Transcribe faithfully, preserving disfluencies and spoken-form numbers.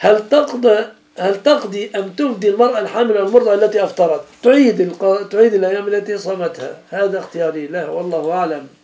هل تقضي هل تقضي أم تفدي المرأة الحامل المرضعة التي أفطرت؟ تعيد تعيد الأيام التي صامتها، هذا اختياري له والله أعلم.